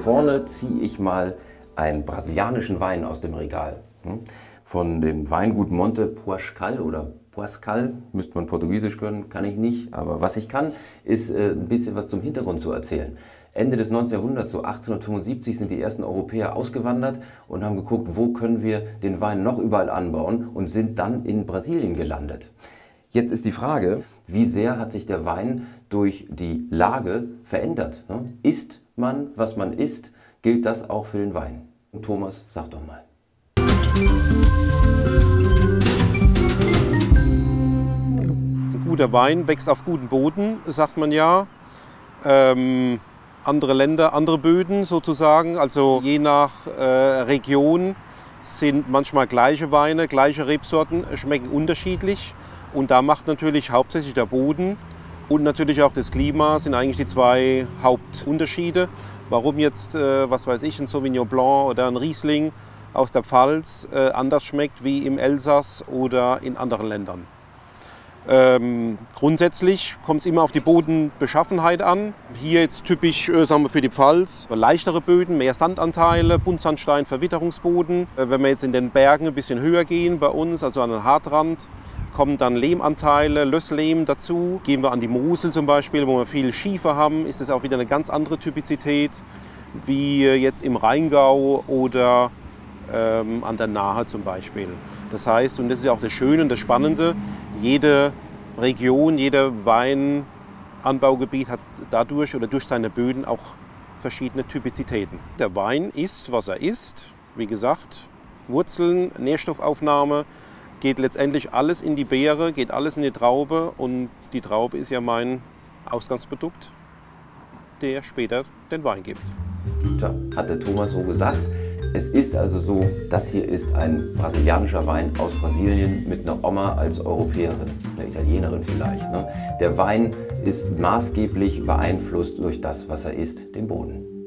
vorne ziehe ich mal einen brasilianischen Wein aus dem Regal. Von dem Weingut Monte Puascal oder Puascal, müsste man Portugiesisch können, kann ich nicht. Aber was ich kann, ist ein bisschen was zum Hintergrund zu erzählen. Ende des 19. Jahrhunderts, so 1875, sind die ersten Europäer ausgewandert und haben geguckt, wo können wir den Wein noch überall anbauen und sind dann in Brasilien gelandet. Jetzt ist die Frage, wie sehr hat sich der Wein durch die Lage verändert? Isst man, was man isst, gilt das auch für den Wein? Und Thomas, sag doch mal. Ein guter Wein wächst auf gutem Boden, sagt man ja. Andere Länder, andere Böden sozusagen, also je nach Region sind manchmal gleiche Weine, gleiche Rebsorten, schmecken unterschiedlich. Und da macht natürlich hauptsächlich der Boden und natürlich auch das Klima sind eigentlich die zwei Hauptunterschiede. Warum jetzt, was weiß ich, ein Sauvignon Blanc oder ein Riesling aus der Pfalz anders schmeckt wie im Elsass oder in anderen Ländern. Grundsätzlich kommt es immer auf die Bodenbeschaffenheit an. Hier jetzt typisch sagen wir für die Pfalz, leichtere Böden, mehr Sandanteile, Buntsandstein, Verwitterungsboden. Wenn wir jetzt in den Bergen ein bisschen höher gehen bei uns, also an den Hartrand, kommen dann Lehmanteile, Lösslehm dazu. Gehen wir an die Mosel zum Beispiel, wo wir viel Schiefer haben, ist es auch wieder eine ganz andere Typizität wie jetzt im Rheingau oder an der Nahe zum Beispiel. Das heißt, und das ist ja auch das Schöne und das Spannende, jede Region, jeder Weinanbaugebiet hat dadurch oder durch seine Böden auch verschiedene Typizitäten. Der Wein ist, was er ist. Wie gesagt, Wurzeln, Nährstoffaufnahme, geht letztendlich alles in die Beere, geht alles in die Traube und die Traube ist ja mein Ausgangsprodukt, der später den Wein gibt. Tja, hat der Thomas so gesagt. Es ist also so, das hier ist ein brasilianischer Wein aus Brasilien mit einer Oma als Europäerin, einer Italienerin vielleicht. Ne? Der Wein ist maßgeblich beeinflusst durch das, was er isst, den Boden.